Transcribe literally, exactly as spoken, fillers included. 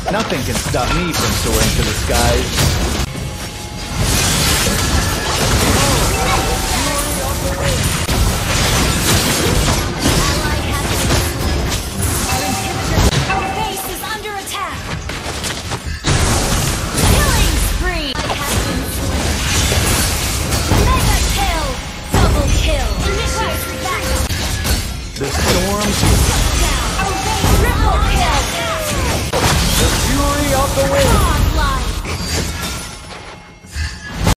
Nothing can stop me from soaring to the skies. Our base is under attack. Killing spree. Mega kill. Double kill. Initiate backup. The storm, Down. Our base triple kill. the fury of the wind.